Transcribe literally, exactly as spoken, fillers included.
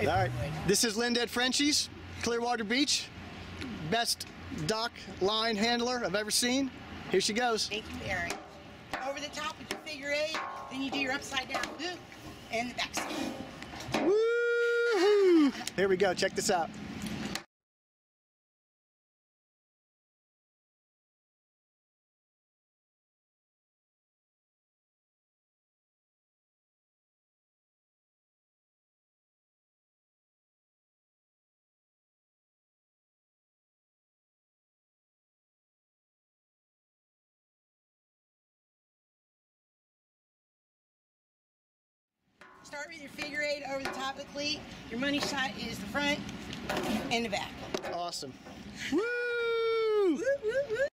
All right. This is Lynn Dead Frenchies, Clearwater Beach. Best dock line handler I've ever seen. Here she goes. Thank you, Aaron. Over the top with your figure eight, then you do your upside down loop and the backside. Woo-hoo! Here we go. Check this out. Start with your figure eight over the top of the cleat. Your money shot is the front and the back. Awesome. Woo! Woo, woo, woo.